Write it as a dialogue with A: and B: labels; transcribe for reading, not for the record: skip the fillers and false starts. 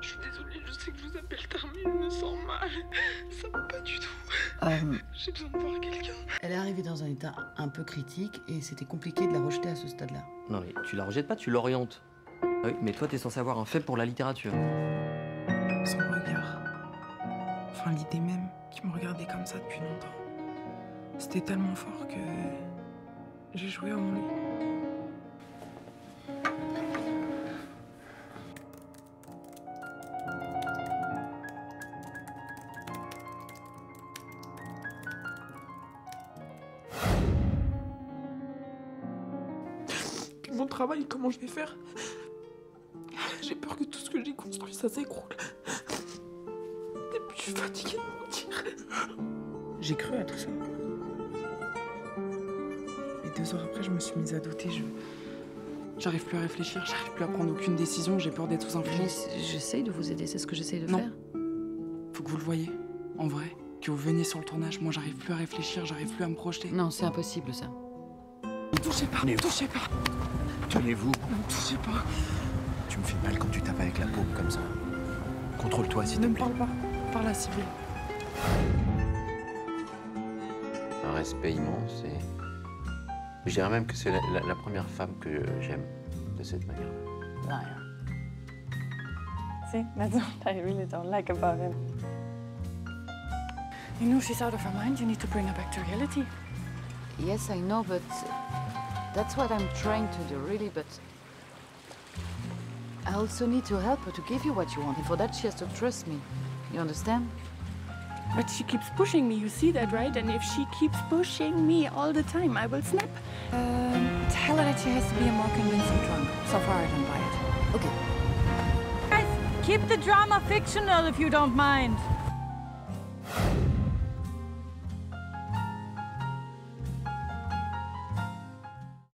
A: Je suis désolée, je sais que je vous appelle tard, mais je me sens mal. Ça va pas du tout. J'ai besoin de voir quelqu'un.
B: Elle est arrivée dans un état un peu critique et c'était compliqué de la rejeter à ce stade-là.
C: Non mais tu la rejettes pas, tu l'orientes. Ah oui, mais toi t'es censé avoir un fait pour la littérature.
A: Son regard. Enfin, l'idée même qu'il me regardait comme ça depuis longtemps. C'était tellement fort que j'ai joué en lui. Mon travail, comment je vais faire? J'ai peur que tout ce que j'ai construit, ça s'écroule. Et puis je suis fatiguée de mentir. J'ai cru à tout ça. Et 2 heures après, je me suis mise à douter. J'arrive plus à réfléchir, j'arrive plus à prendre aucune décision, j'ai peur d'être sous influence.
B: J'essaye de vous aider, c'est ce que j'essaye de
A: Non.
B: faire.
A: Faut que vous le voyez, en vrai. Que vous veniez sur le tournage, moi j'arrive plus à réfléchir, j'arrive plus à me projeter.
B: Non, c'est impossible ça.
A: Ne touchez pas, ne touchez pas.
D: Tenez-vous.
A: Ne me touchez pas.
D: Tu me fais mal quand tu tapes avec la paume comme ça. Contrôle-toi, s'il te
A: Ne me
D: plaît.
A: parle pas, parle à Sibylle.
E: Un respect immense et je dirais même que c'est la première femme que j'aime de cette manière.
B: Rien.
F: See, that's what I really don't like about him. You know she's out of her mind. You need to bring her back to reality.
B: Yes, I know, but that's what I'm trying to do, really, but I also need to help her to give you what you want, and for that she has to trust me. You understand?
F: But she keeps pushing me. You see that, right? And if she keeps pushing me all the time, I will snap. Tell her that she has to be a more convincing drunk. So far, I don't buy it.
B: Okay.
G: Guys, keep the drama fictional if you don't mind.